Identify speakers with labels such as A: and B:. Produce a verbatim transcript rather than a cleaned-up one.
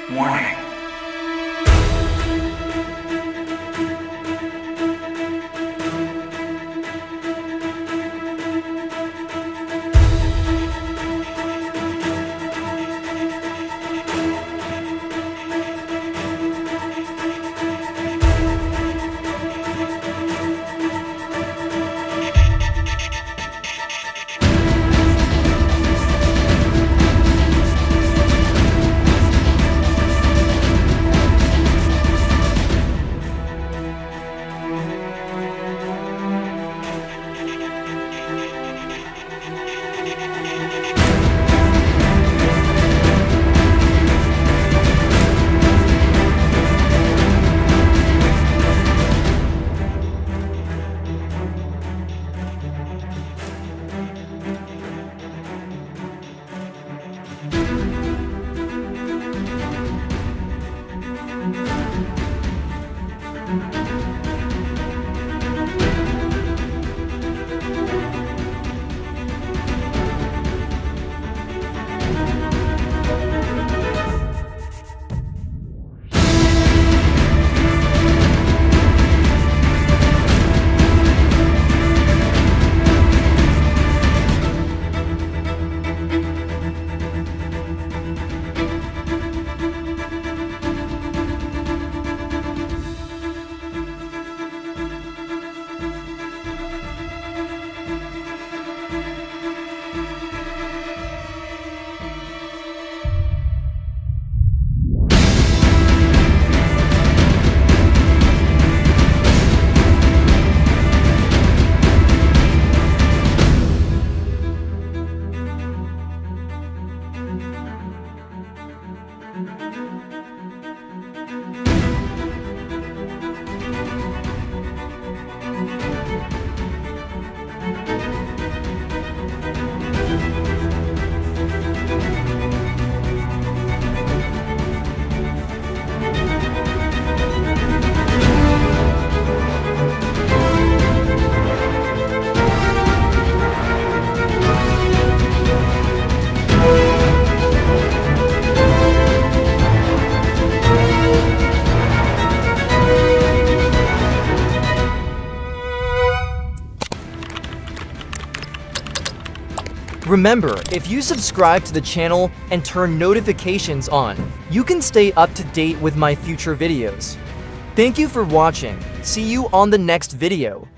A: Warning.
B: Remember, if you subscribe to the channel and turn notifications on, you can stay up to date with my future videos. Thank you for watching. See you on the next video.